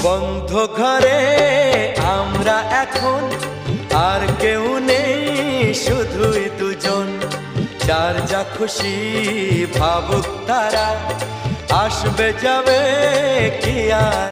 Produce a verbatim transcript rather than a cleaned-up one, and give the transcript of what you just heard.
বন্ধ ঘরে আমরা এখন, আর কেউ নেই, শুধুই দুজন। যার যা খুশি ভাবুক তারা, আসবে যাবে কি আর।